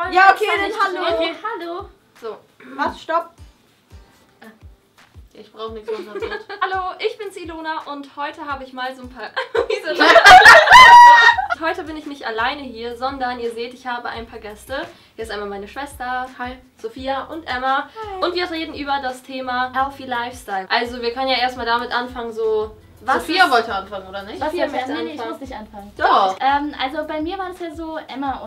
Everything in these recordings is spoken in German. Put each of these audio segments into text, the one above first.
Ja, okay, dann hallo. Okay, hallo. So, was? Stopp. Ich brauche nichts mehr. Hallo, ich bin's Ilona und heute habe ich mal so ein paar... Heute bin ich nicht alleine hier, sondern ihr seht, ich habe ein paar Gäste. Hier ist einmal meine Schwester, hi, Sophia und Emma. Hi. Und wir reden über das Thema Healthy Lifestyle. Also wir können ja erstmal damit anfangen, so... Sophia wollte anfangen, oder nicht? Nee, ich muss nicht anfangen. Doch. Also bei mir war es ja so, Emma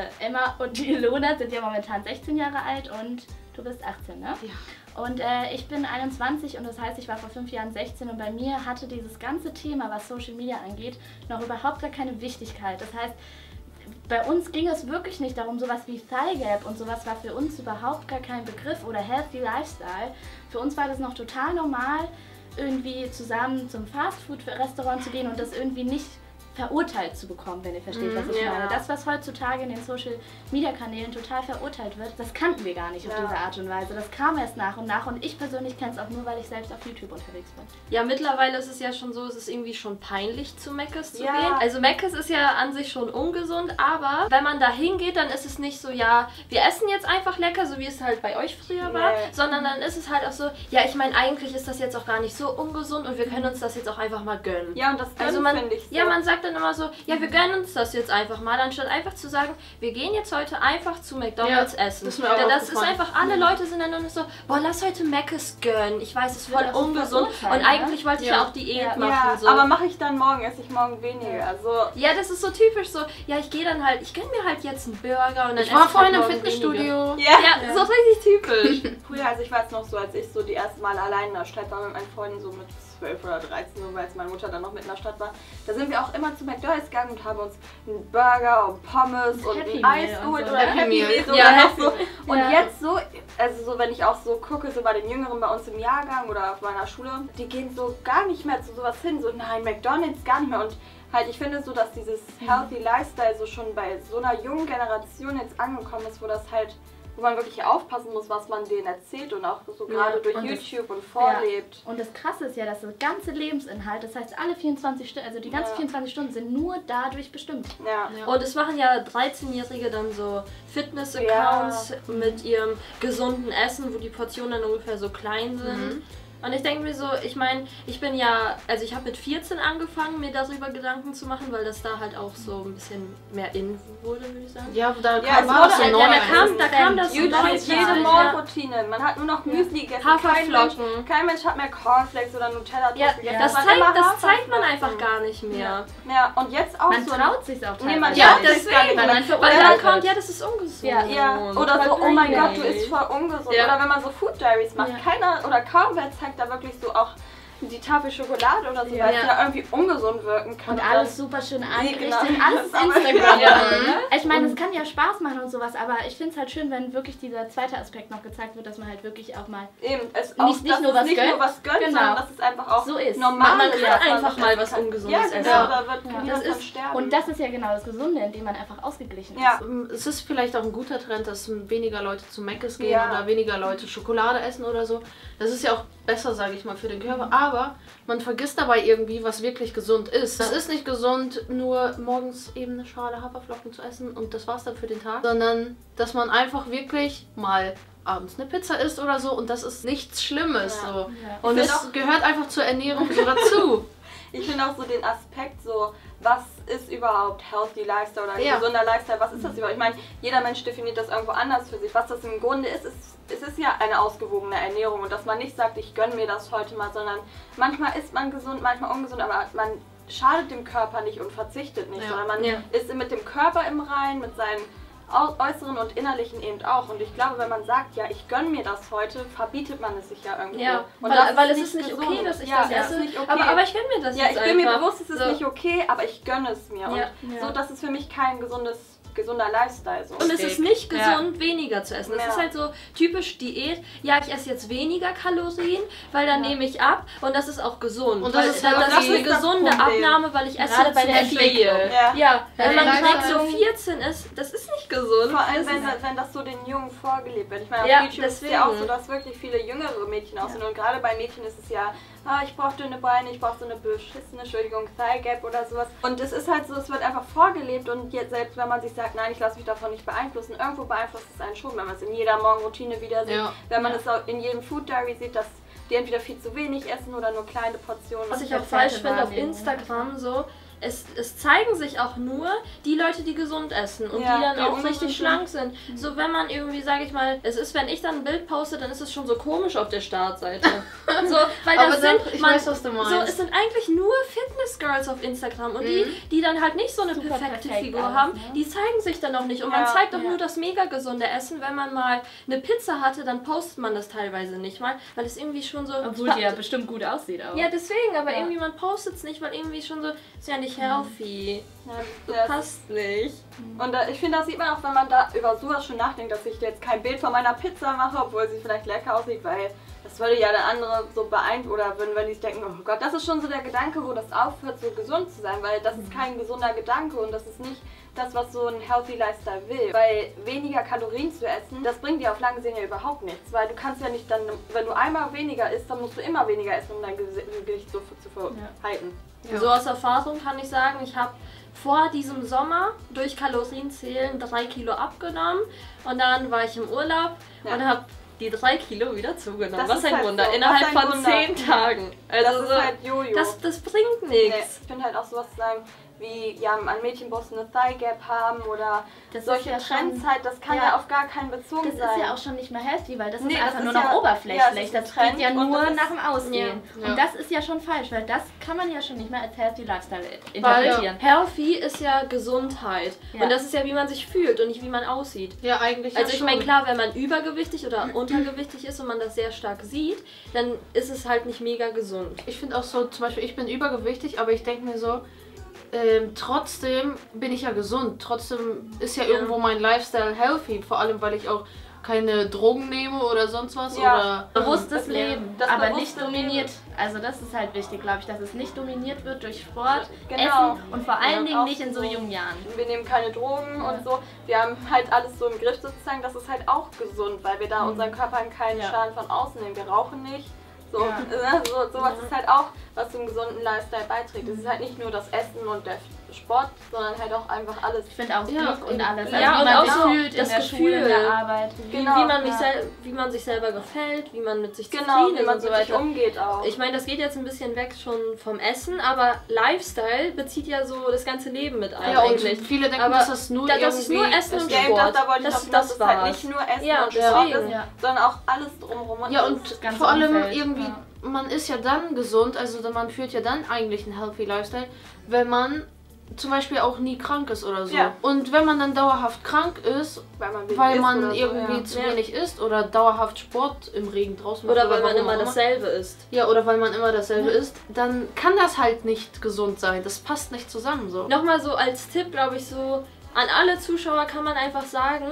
und Ilona sind ja momentan 16 Jahre alt und du bist 18, ne? Ja. Und ich bin 21 und das heißt, ich war vor 5 Jahren 16 und bei mir hatte dieses ganze Thema, was Social Media angeht, noch überhaupt gar keine Wichtigkeit. Das heißt, bei uns ging es wirklich nicht darum, sowas wie Thigh Gap und sowas war für uns überhaupt gar kein Begriff oder Healthy Lifestyle. Für uns war das noch total normal, irgendwie zusammen zum Fastfood-Restaurant zu gehen und das irgendwie nicht verurteilt zu bekommen, wenn ihr versteht, was ich meine. Das, was heutzutage in den Social-Media-Kanälen total verurteilt wird, das kannten wir gar nicht auf diese Art und Weise. Das kam erst nach und nach und ich persönlich kenne es auch nur, weil ich selbst auf YouTube unterwegs bin. Ja, mittlerweile ist es ja schon so, es ist irgendwie schon peinlich, zu Mc's zu gehen. Also Mc's ist ja an sich schon ungesund, aber wenn man da hingeht, dann ist es nicht so, ja, wir essen jetzt einfach lecker, so wie es halt bei euch früher war, sondern dann ist es halt auch so, ja, ich meine, eigentlich ist das jetzt auch gar nicht so ungesund und wir können uns das jetzt auch einfach mal gönnen. Ja, und das finde ich so. Ja, man sagt dann immer so, ja, wir gönnen uns das jetzt einfach mal, anstatt einfach zu sagen, wir gehen jetzt heute einfach zu McDonald's essen. Das ist einfach, alle Leute sind dann nur so, boah, lass heute Mc's gönnen. Ich weiß, es ist voll ungesund und eigentlich wollte ich ja auch Diät machen. So. Aber mache ich dann morgen, esse ich morgen weniger. Also ja, das ist so typisch so, ja, ich gehe dann halt, ich gönne mir halt jetzt einen Burger und dann ich war vorhin im Fitnessstudio. Ja, so richtig typisch. Früher, also ich weiß noch so, als ich so die ersten Mal allein in der Stadt war mit meinen Freunden, so mit 12 oder 13, so, weil meine Mutter dann noch mit in der Stadt war, da sind wir auch immer zu McDonald's gegangen und haben uns einen Burger und Pommes und ein Eis geholt oder Happy Meal. So. Und jetzt so, also so, wenn ich auch so gucke, so bei den Jüngeren bei uns im Jahrgang oder auf meiner Schule, die gehen so gar nicht mehr zu sowas hin, so nein, McDonald's gar nicht mehr und halt, ich finde so, dass dieses Healthy Lifestyle so schon bei so einer jungen Generation jetzt angekommen ist, wo das halt, wo man wirklich aufpassen muss, was man denen erzählt und auch so gerade durch YouTube und vorlebt. Ja. Und das Krasse ist ja, dass das ganze Lebensinhalt, das heißt alle 24 Stunden, also die ganzen 24 Stunden sind nur dadurch bestimmt. Ja. Und es machen ja 13-Jährige dann so Fitness-Accounts mit ihrem gesunden Essen, wo die Portionen dann ungefähr so klein sind. Und ich denke mir so, ich meine, ich bin ja, also ich habe mit 14 angefangen, mir darüber Gedanken zu machen, weil das da halt auch so ein bisschen mehr in wurde, würde ich sagen. Ja, da kam das YouTube, jede Morgenroutine. Man hat nur noch Müsli gegessen. Haferflocken. Kein Mensch hat mehr Cornflakes oder Nutella gegessen. Das zeigt man einfach gar nicht mehr. Ja, und jetzt auch man so. Man traut sich auch teilweise. Man traut sich gar nicht mehr. Weil dann kommt, ja, das ist ungesund. Ja. Oder so, oh mein Gott, du isst voll ungesund. Oder wenn man so Food Diaries macht, keiner oder kaum wer zeigt da wirklich so auch die Tafel Schokolade oder so, weil es ja irgendwie ungesund wirken kann. Und alles super schön eingerichtet, alles ist Instagram. Ich meine, es kann ja Spaß machen und sowas, aber ich finde es halt schön, wenn wirklich dieser zweite Aspekt noch gezeigt wird, dass man halt wirklich auch mal nicht nur was gönnt, sondern dass es einfach auch so ist. Normal man kann einfach mal was Ungesundes essen. Da wird niemand von sterben. Und das ist ja genau das Gesunde, indem man einfach ausgeglichen ist. Ja. Es ist vielleicht auch ein guter Trend, dass weniger Leute zu Mc's gehen oder weniger Leute Schokolade essen oder so. Das ist ja auch besser, sage ich mal, für den Körper. Aber man vergisst dabei irgendwie, was wirklich gesund ist. Es ist nicht gesund, nur morgens eben eine Schale Haferflocken zu essen und das war's dann für den Tag. Sondern, dass man einfach wirklich mal abends eine Pizza isst oder so und das ist nichts Schlimmes. So. Ja. Und es gehört einfach zur Ernährung so dazu. Ich finde auch so den Aspekt so, was ist überhaupt Healthy Lifestyle oder gesunder Lifestyle, was ist das überhaupt? Ich meine, jeder Mensch definiert das irgendwo anders für sich. Was das im Grunde ist, es ist ja eine ausgewogene Ernährung und dass man nicht sagt, ich gönne mir das heute mal, sondern manchmal isst man gesund, manchmal ungesund, aber man schadet dem Körper nicht und verzichtet nicht, sondern man ist mit dem Körper im Reinen, mit seinen äußeren und innerlichen eben auch. Und ich glaube, wenn man sagt, ja, ich gönne mir das heute, verbietet man es sich ja irgendwo. Ja, und weil es ist nicht okay, dass ich das esse. Nicht okay. Aber ich gönne mir das jetzt einfach. Ich bin mir bewusst, es ist nicht okay, aber ich gönne es mir. Ja. Und so, das ist für mich kein gesunder Lifestyle. So. Und es ist nicht gesund, weniger zu essen. Das ist halt so typisch Diät. Ja, ich esse jetzt weniger Kalorien, weil dann nehme ich ab und das ist auch gesund. Und das ist eine gesunde Abnahme, weil ich esse bei der viel. Ja, wenn man gerade so 14 ist, das ist nicht gesund. Vor allem, wenn das so den Jungen vorgelebt wird. Ich meine, auf YouTube ist es ja auch so, dass wirklich viele jüngere Mädchen auch sind. Und gerade bei Mädchen ist es ja, ich brauche dünne Beine, ich brauche so eine beschissene, Thigh Gap oder sowas. Und es ist halt so, es wird einfach vorgelebt und jetzt selbst wenn man sich sagt, sagt, nein, ich lasse mich davon nicht beeinflussen. Irgendwo beeinflusst es einen schon, wenn man es in jeder Morgenroutine wieder sieht. Wenn man es auch in jedem Food Diary sieht, dass die entweder viel zu wenig essen oder nur kleine Portionen. Was ich auch falsch finde auf Instagram so, es zeigen sich auch nur die Leute, die gesund essen und die dann auch richtig schlank sind. So, wenn man irgendwie, sage ich mal, wenn ich dann ein Bild poste, dann ist es schon so komisch auf der Startseite. So, weil das ich weiß, was du meinst. So, es sind eigentlich nur Fitness-Girls auf Instagram und die dann halt nicht so eine perfekte Figur haben, die zeigen sich dann auch nicht. Und man zeigt auch nur das mega gesunde Essen. Wenn man mal eine Pizza hatte, dann postet man das teilweise nicht mal, weil es irgendwie schon so... Obwohl die ja bestimmt gut aussieht auch. Ja, deswegen, aber irgendwie man postet es nicht, weil irgendwie schon so, ist ja nicht healthy. Das passt nicht. Und ich finde, das sieht man auch, wenn man da über sowas schon nachdenkt, dass ich jetzt kein Bild von meiner Pizza mache, obwohl sie vielleicht lecker aussieht, weil das würde ja der andere so beeinflussen, oder wenn die sich denken, oh Gott, das ist schon so der Gedanke, wo das aufhört, so gesund zu sein, weil das ist kein gesunder Gedanke und das ist nicht das, was so ein Healthy Lifestyle will. Weil weniger Kalorien zu essen, das bringt dir auf lange Sicht ja überhaupt nichts, weil du kannst ja nicht dann, wenn du einmal weniger isst, dann musst du immer weniger essen, um dein Gewicht so zu verhalten. Ja. So aus Erfahrung kann ich sagen, ich habe vor diesem Sommer durch Kalorienzählen 3 Kilo abgenommen und dann war ich im Urlaub und habe die 3 Kilo wieder zugenommen. Was ein Wunder. So. Innerhalb von 10 Tagen. Also das ist halt Jojo. Das bringt nichts. Nee, ich finde halt auch sowas zu sagen, wie an Mädchenbrust eine Thigh Gap haben oder solche Trends halt, das kann ja auf gar keinen Bezug sein. Das ist ja auch schon nicht mehr healthy, weil das ist einfach nur noch oberflächlich. Das geht ja nur nach dem Aussehen. Und das ist ja schon falsch, weil das kann man ja schon nicht mehr als Healthy Lifestyle interpretieren. Healthy ist ja Gesundheit. Und das ist ja, wie man sich fühlt und nicht wie man aussieht. Ja, eigentlich. Also ich meine, klar, wenn man übergewichtig oder untergewichtig ist und man das sehr stark sieht, dann ist es halt nicht mega gesund. Ich finde auch so, zum Beispiel, ich bin übergewichtig, aber ich denke mir so, trotzdem bin ich ja gesund. Trotzdem ist ja irgendwo mein Lifestyle healthy. Vor allem, weil ich auch keine Drogen nehme oder sonst was. Oder bewusstes Leben, aber nicht dominiert. Also das ist halt wichtig, glaube ich, dass es nicht dominiert wird durch Sport, Essen und vor allen Dingen nicht in so jungen Jahren. Wir nehmen keine Drogen und so. Wir haben halt alles so im Griff sozusagen. Das ist halt auch gesund, weil wir da unseren Körpern keinen Schaden von außen nehmen. Wir rauchen nicht. Sowas ist halt auch, was zum gesunden Lifestyle beiträgt. Es ist halt nicht nur das Essen und der Sport, sondern halt auch einfach alles. Ich finde auch Glück und alles. Also ja, wie und man auch sich so fühlt in der Schule, in der Arbeit. Wie man sich selber gefällt, wie man mit sich zufrieden ist und so weiter. Umgeht auch. Ich meine, das geht jetzt ein bisschen weg schon vom Essen, aber Lifestyle bezieht ja so das ganze Leben mit ein. Ja, eigentlich. Und viele denken, dass das nur das ist nur Essen und Sport. Das war halt nicht nur Essen und Sport, sondern auch alles drumherum. Ja, und vor allem irgendwie, man ist ja dann gesund, also man führt ja dann eigentlich einen healthy Lifestyle, wenn man zum Beispiel auch nie krank ist oder so. Ja. Und wenn man dann dauerhaft krank ist, weil man irgendwie zu wenig isst oder dauerhaft Sport im Regen draußen macht. Oder weil man immer dasselbe isst. Ja, oder weil man immer dasselbe isst, dann kann das halt nicht gesund sein. Das passt nicht zusammen so. Nochmal so als Tipp, glaube ich, so an alle Zuschauer kann man einfach sagen,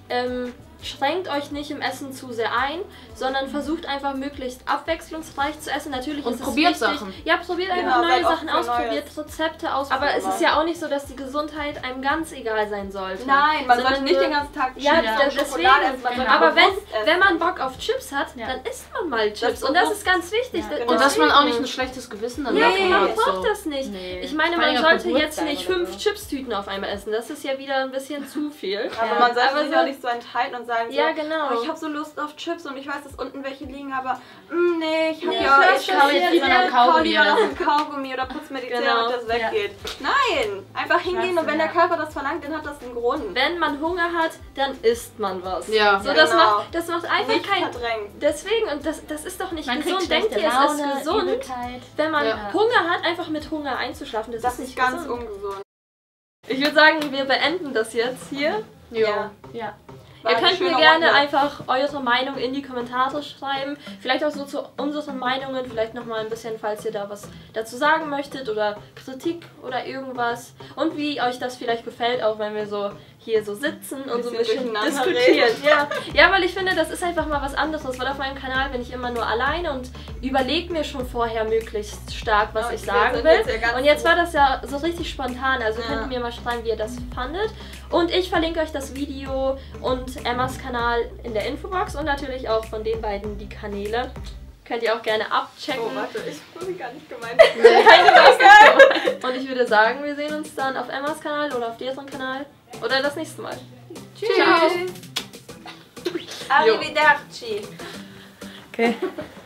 schränkt euch nicht im Essen zu sehr ein, sondern versucht einfach möglichst abwechslungsreich zu essen. Natürlich ist es probiert wichtig. Sachen. Ja, probiert einfach neue Sachen aus, probiert Rezepte aus. Aber es ist ja auch nicht so, dass die Gesundheit einem ganz egal sein sollte. Nein, man sollte nicht den ganzen Tag deswegen. Aber wenn man Bock auf Chips hat, dann isst man mal Chips. Und das ist ganz wichtig. Ja, genau. Und dass man auch nicht ein schlechtes Gewissen dann hat. Man braucht das nicht. Nee. Ich meine, man sollte jetzt nicht 5 Chips-Tüten auf einmal essen. Das ist ja wieder ein bisschen zu viel. Aber man sollte sich auch nicht so enthalten und sagen, ja, genau. Oh, ich habe so Lust auf Chips und ich weiß, dass unten welche liegen, aber nee, ich habe ich kaufe jetzt lieber noch Kaugummi oder putz mir die Zähne und das weggeht. Nein, einfach hingehen und wenn der Körper das verlangt, dann hat das einen Grund. Wenn man Hunger hat, dann isst man was. Ja. So, das macht einfach nicht kein... Deswegen, und das ist doch nicht gesund. Denkt ihr, es ist gesund, wenn man Hunger hat, einfach mit Hunger einzuschlafen? Das ist nicht ganz ungesund. Ich würde sagen, wir beenden das jetzt hier. Ja. Ihr könnt mir gerne einfach eure Meinung in die Kommentare schreiben. Vielleicht auch so zu unseren Meinungen, vielleicht nochmal ein bisschen, falls ihr da was dazu sagen möchtet oder Kritik oder irgendwas. Und wie euch das vielleicht gefällt, auch wenn wir so hier so sitzen und so ein bisschen diskutieren. Ja, weil ich finde, das ist einfach mal was anderes, weil auf meinem Kanal bin ich immer nur alleine und überlege mir schon vorher möglichst stark, was ich sagen will. Und jetzt war das ja so richtig spontan, also könnt ihr mir mal schreiben, wie ihr das fandet. Und ich verlinke euch das Video und Emmas Kanal in der Infobox und natürlich auch von den beiden die Kanäle. Könnt ihr auch gerne abchecken. Oh, warte, ich habe sie gar nicht gemeint. Nee, und ich würde sagen, wir sehen uns dann auf Emmas Kanal oder auf deren Kanal. Oder das nächste Mal. Tschüss. Arrivederci. Okay.